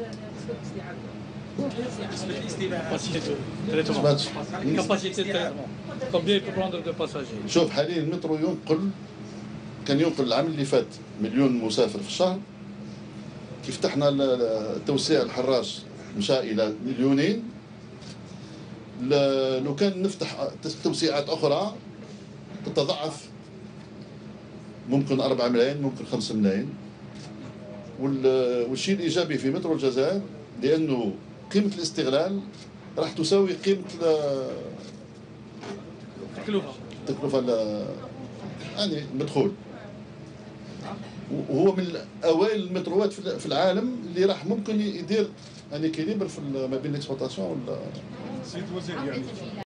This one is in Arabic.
شوف حاليا المترو كان ينقل العام اللي فات 1,000,000 مسافر في الشهر. كيف فتحنا التوسيع الحراش مشى الى 2,000,000. لو كان نفتح توسيعات اخرى تتضاعف، ممكن 4 ملايين، ممكن 5 ملايين. والشيء الايجابي في مترو الجزائر لانه قيمه الاستغلال راح تساوي قيمه التكلفه يعني المدخول. وهو من اوائل المتروات في العالم اللي راح ممكن يدير يعني كيليبر في ما بين الاكسبلوطاسيون وال.